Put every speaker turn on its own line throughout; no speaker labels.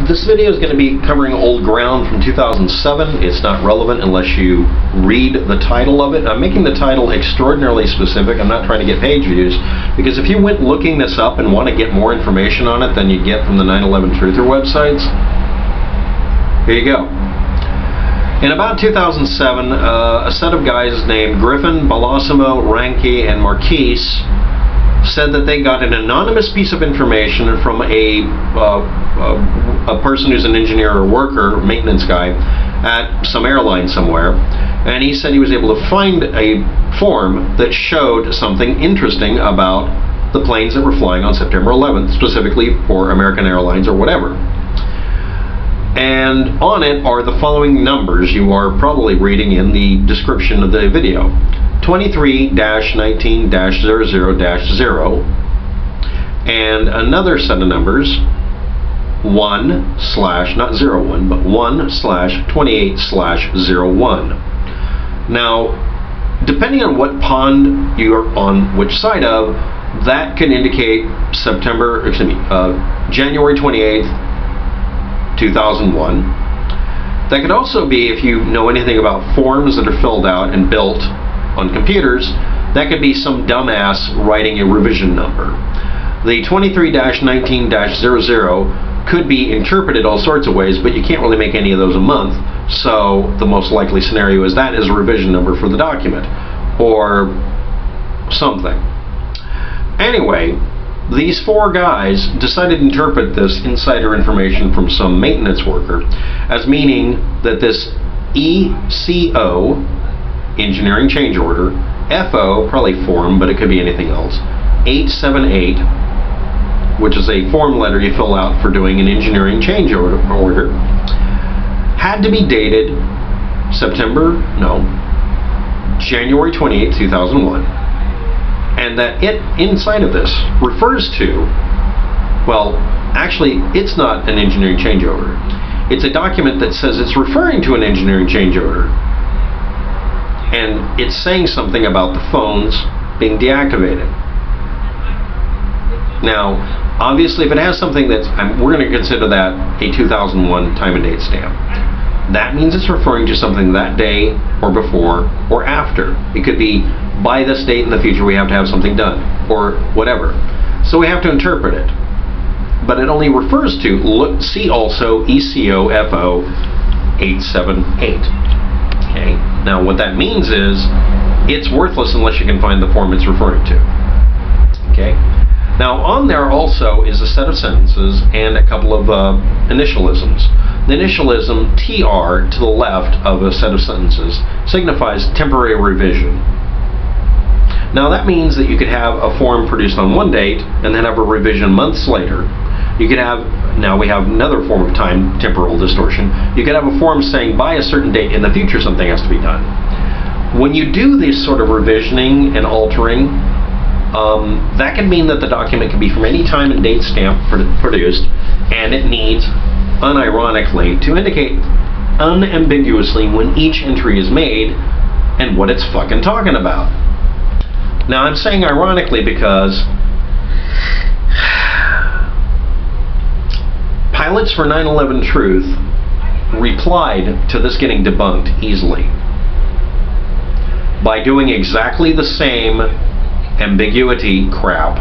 This video is going to be covering old ground from 2007. It's not relevant unless you read the title of it. I'm making the title extraordinarily specific. I'm not trying to get page views, because if you went looking this up and want to get more information on it than you get from the 9/11 Truther websites, here you go. In about 2007, a set of guys named Griffin, Balosimo, Ranke, and Marquise said that they got an anonymous piece of information from a person who's an engineer or worker, maintenance guy, at some airline somewhere, and he said he was able to find a form that showed something interesting about the planes that were flying on September 11th, specifically for American Airlines or whatever. And on it are the following numbers you are probably reading in the description of the video. 23-19-00-0 and another set of numbers 1/ not 01 but 1/28/01. Now, depending on what pond you're on which side of, that can indicate January 28th 2001. That could also be, if you know anything about forms that are filled out and built on computers, that could be some dumbass writing a revision number. The 23-19-00 could be interpreted all sorts of ways, but you can't really make any of those a month, so the most likely scenario is that is a revision number for the document, or something. Anyway, these four guys decided to interpret this insider information from some maintenance worker as meaning that this ECO, engineering change order, FO, probably form, but it could be anything else, 878, which is a form letter you fill out for doing an engineering change order, had to be dated January 28, 2001. And that it, inside of this, refers to, well, actually, it's not an engineering change order. It's a document that says it's referring to an engineering change order. And it's saying something about the phones being deactivated. Now, obviously, if it has something that's, we're going to consider that a 2001 time and date stamp. That means it's referring to something that day, or before, or after. It could be, by this date in the future we have to have something done, or whatever. So we have to interpret it. But it only refers to, see also ECO FO 878. Okay? Now what that means is, it's worthless unless you can find the form it's referring to. Okay? Now on there also is a set of sentences and a couple of initialisms. The initialism TR to the left of a set of sentences signifies temporary revision. Now that means that you could have a form produced on one date and then have a revision months later. You could have, now we have another form of time temporal distortion, you could have a form saying by a certain date in the future something has to be done. When you do this sort of revisioning and altering, that can mean that the document can be from any time and date stamp produced, and it needs, unironically, to indicate unambiguously when each entry is made and what it's fucking talking about. Now I'm saying ironically because pilots for 9/11 Truth replied to this getting debunked easily by doing exactly the same ambiguity crap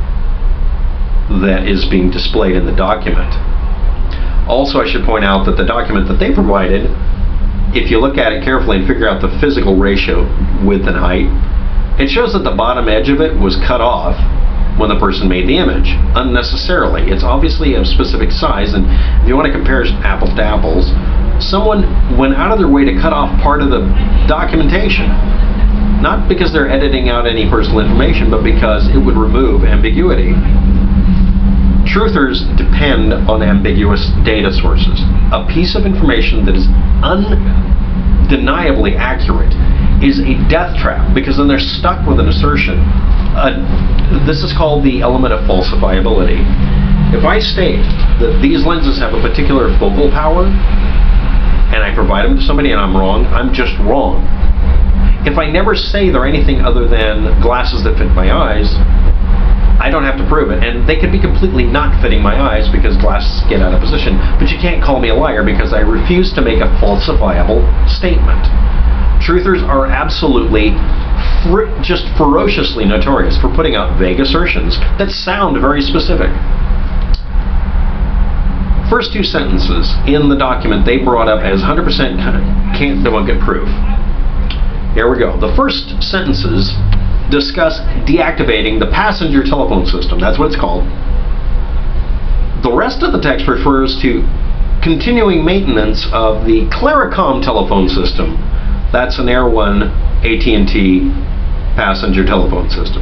that is being displayed in the document. Also, I should point out that the document that they provided, if you look at it carefully and figure out the physical ratio, width and height, it shows that the bottom edge of it was cut off when the person made the image, unnecessarily. It's obviously a specific size, and if you want to compare apples to apples, someone went out of their way to cut off part of the documentation. Not because they're editing out any personal information, but because it would remove ambiguity. Truthers depend on ambiguous data sources. A piece of information that is undeniably accurate is a death trap, because then they're stuck with an assertion. This is called the element of falsifiability. If I state that these lenses have a particular focal power, and I provide them to somebody and I'm wrong, I'm just wrong. If I never say they're anything other than glasses that fit my eyes, I don't have to prove it, and they could be completely not fitting my eyes because glasses get out of position, but you can't call me a liar because I refuse to make a falsifiable statement. Truthers are absolutely just ferociously notorious for putting out vague assertions that sound very specific. First two sentences in the document they brought up as 100% can't get proof. Here we go. The first sentences discuss deactivating the passenger telephone system. That's what it's called. The rest of the text refers to continuing maintenance of the Claricom telephone system. That's an Air One AT&T passenger telephone system.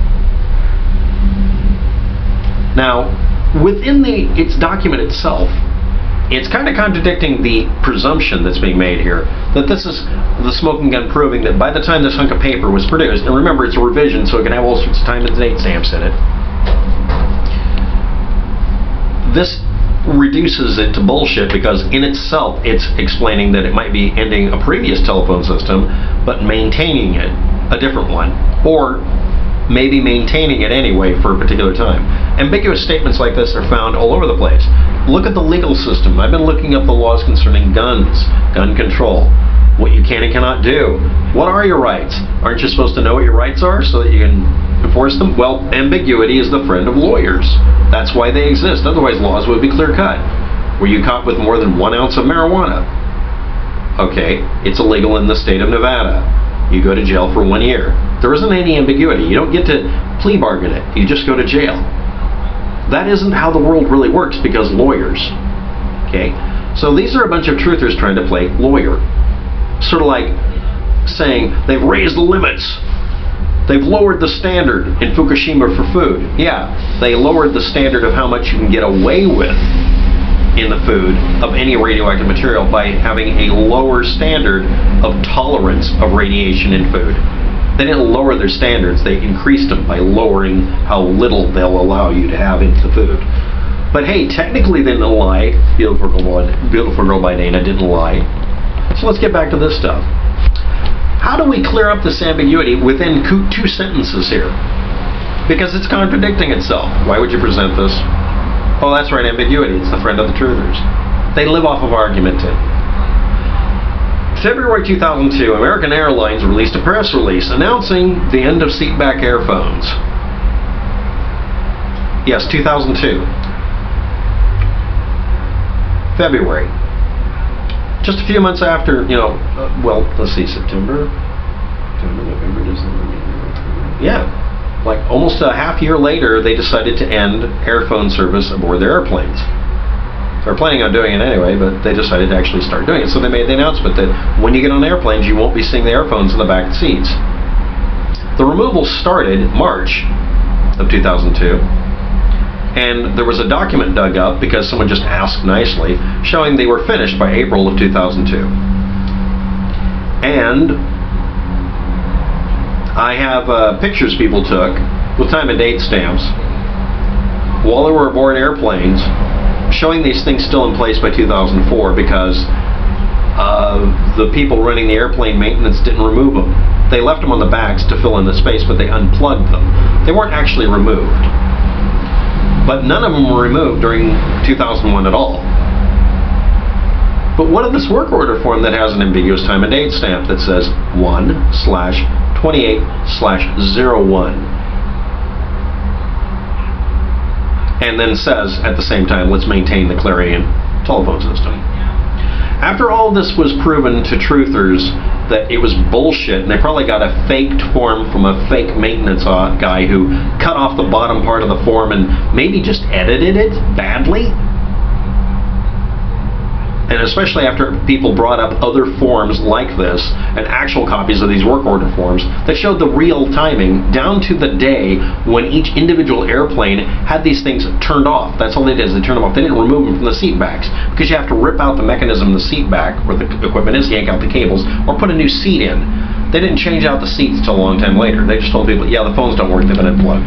Now, within its document itself, it's kind of contradicting the presumption that's being made here, that this is the smoking gun proving that by the time this hunk of paper was produced, and remember it's a revision so it can have all sorts of time and date stamps in it, this reduces it to bullshit because in itself it's explaining that it might be ending a previous telephone system but maintaining it, a different one, or maybe maintaining it anyway for a particular time. Ambiguous statements like this are found all over the place. Look at the legal system. I've been looking up the laws concerning guns, gun control, what you can and cannot do. What are your rights? Aren't you supposed to know what your rights are so that you can enforce them? Well, ambiguity is the friend of lawyers. That's why they exist. Otherwise, laws would be clear-cut. Were you caught with more than 1 ounce of marijuana? Okay, it's illegal in the state of Nevada. You go to jail for 1 year. There isn't any ambiguity. You don't get to plea bargain it. You just go to jail. That isn't how the world really works because lawyers. Okay? So these are a bunch of truthers trying to play lawyer. Sort of like saying they've raised the limits. They've lowered the standard in Fukushima for food. Yeah, they lowered the standard of how much you can get away with in the food of any radioactive material by having a lower standard of tolerance of radiation in food. They didn't lower their standards, they increased them by lowering how little they'll allow you to have into the food. But hey, technically they didn't lie. Beautiful Girl by Dana didn't lie. So let's get back to this stuff. How do we clear up this ambiguity within 2 sentences here? Because it's contradicting itself. Why would you present this? Oh, that's right, ambiguity. It's the friend of the truthers. They live off of argumenting. February 2002, American Airlines released a press release announcing the end of seatback airphones. Yes, 2002. February. Just a few months after, well, let's see, September, November, December. Yeah. Like almost a half year later, they decided to end airphone service aboard their airplanes. They're planning on doing it anyway, but they decided to actually start doing it. So they made the announcement that when you get on airplanes, you won't be seeing the airphones in the back seats. The removal started March of 2002, and there was a document dug up because someone just asked nicely, showing they were finished by April of 2002. And I have pictures people took with time and date stamps while they were aboard airplanes showing these things still in place by 2004 because the people running the airplane maintenance didn't remove them. They left them on the backs to fill in the space, but they unplugged them. They weren't actually removed. But none of them were removed during 2001 at all. But what of this work order form that has an ambiguous time and date stamp that says 1/28/01? And then says at the same time, let's maintain the Clarion telephone system. After all this was proven to truthers that it was bullshit, and they probably got a faked form from a fake maintenance guy who cut off the bottom part of the form and maybe just edited it badly. And especially after people brought up other forms like this and actual copies of these work order forms that showed the real timing down to the day when each individual airplane had these things turned off. That's all they did, is they turned them off. They didn't remove them from the seat backs because you have to rip out the mechanism of the seat back where the equipment is, yank out the cables, or put a new seat in. They didn't change out the seats till a long time later. They just told people, yeah, the phones don't work, they've been unplugged.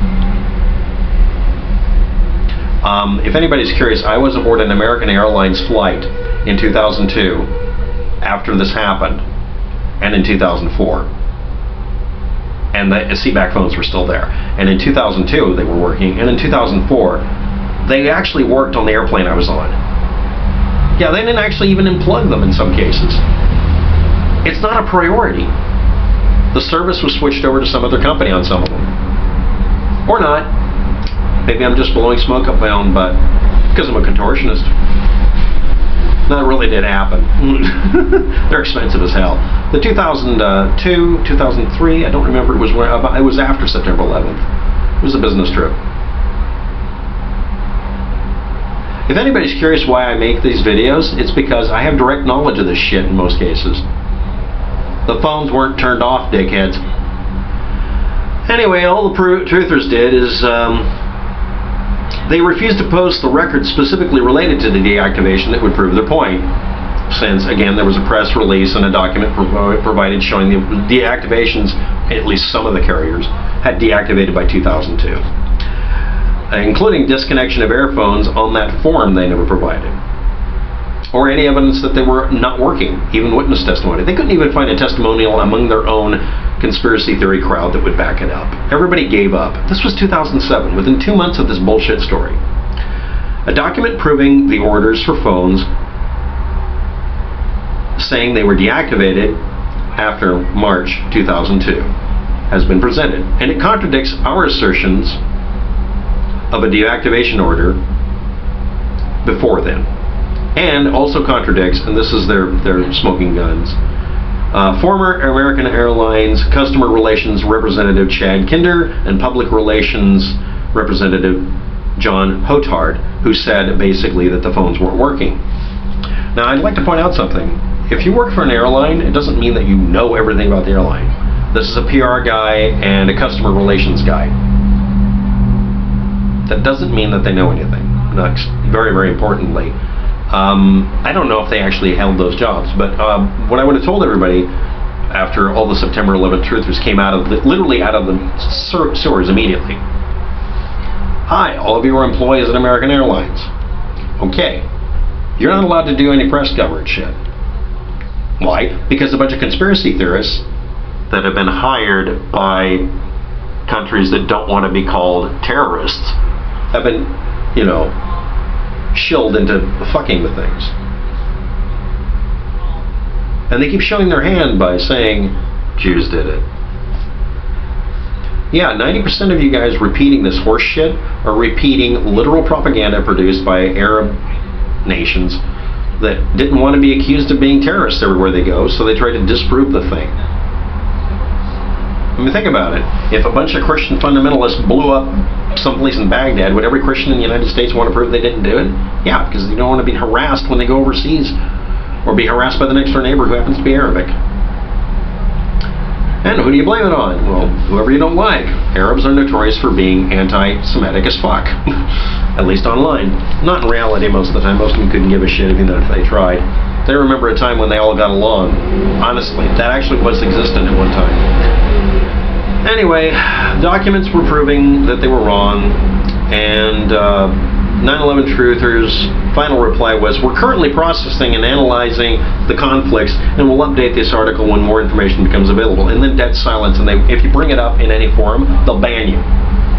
If anybody's curious, I was aboard an American Airlines flight in 2002 after this happened, and in 2004. And the seatback phones were still there. and in 2002 they were working, and in 2004 they actually worked on the airplane I was on. Yeah, they didn't actually even unplug them in some cases. It's not a priority. The service was switched over to some other company on some of them. Or not. Maybe I'm just blowing smoke up my own butt because I'm a contortionist. That really did happen. They're expensive as hell. The 2002, 2003, I don't remember. It was after September 11th. It was a business trip. If anybody's curious why I make these videos, it's because I have direct knowledge of this shit in most cases. The phones weren't turned off, dickheads. Anyway, all the truthers did is they refused to post the records specifically related to the deactivation that would prove their point. Since, again, there was a press release and a document provided showing the deactivations, at least some of the carriers, had deactivated by 2002. Including disconnection of airphones on that form they never provided. Or any evidence that they were not working, even witness testimony. They couldn't even find a testimonial among their own conspiracy theory crowd that would back it up. Everybody gave up. This was 2007, within 2 months of this bullshit story. A document proving the orders for phones saying they were deactivated after March 2002 has been presented, and it contradicts our assertions of a deactivation order before then, and also contradicts, and this is their smoking guns, former American Airlines Customer Relations Representative Chad Kinder and Public Relations Representative John Hotard, who said basically that the phones weren't working. Now, I'd like to point out something. If you work for an airline, it doesn't mean that you know everything about the airline. This is a PR guy and a customer relations guy. That doesn't mean that they know anything. Next, very, very importantly, I don't know if they actually held those jobs, but what I would have told everybody after all the September 11th truthers came out of literally out of the sewers immediately. Hi, all of you are employees at American Airlines. Okay, you're not allowed to do any press coverage shit. Why? Because a bunch of conspiracy theorists that have been hired by countries that don't want to be called terrorists have been, you know, shilled into fucking with things. And they keep showing their hand by saying, Jews did it. Yeah, 90% of you guys repeating this horse shit are repeating literal propaganda produced by Arab nations that didn't want to be accused of being terrorists everywhere they go, so they try to disprove the thing. I mean, think about it. If a bunch of Christian fundamentalists blew up someplace in Baghdad, would every Christian in the United States want to prove they didn't do it? Yeah, because they don't want to be harassed when they go overseas, or be harassed by the next door neighbor who happens to be Arabic. And who do you blame it on? Well, whoever you don't like. Arabs are notorious for being anti-Semitic as fuck. At least online. Not in reality most of the time. Most of them couldn't give a shit even if they tried. They remember a time when they all got along. Honestly, that actually was existent at one time. Anyway, documents were proving that they were wrong, and 9/11 truthers' final reply was, we're currently processing and analyzing the conflicts, and we'll update this article when more information becomes available. And then dead silence, and if you bring it up in any forum, they'll ban you.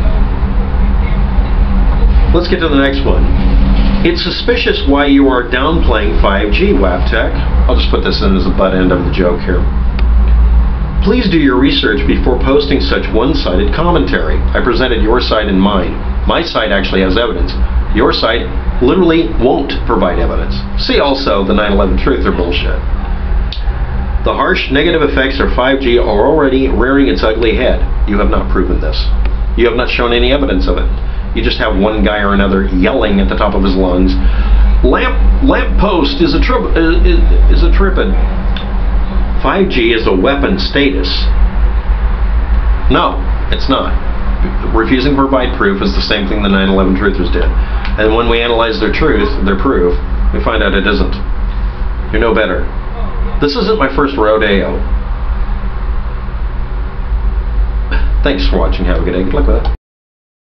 Let's get to the next one. It's suspicious why you are downplaying 5G, Waptec. I'll just put this in as the butt end of the joke here. Please do your research before posting such one-sided commentary. I presented your side and mine. My side actually has evidence. Your side literally won't provide evidence. See also the 9/11 truther bullshit. The harsh negative effects of 5G are already rearing its ugly head. You have not proven this. You have not shown any evidence of it. You just have one guy or another yelling at the top of his lungs, lamp post is a tripod. 5G is a weapon status. No, it's not. Refusing to provide proof is the same thing the 9/11 truthers did. And when we analyze their proof, we find out it isn't. You're no better. This isn't my first rodeo. Thanks for watching. Have a good day. Good luck with it.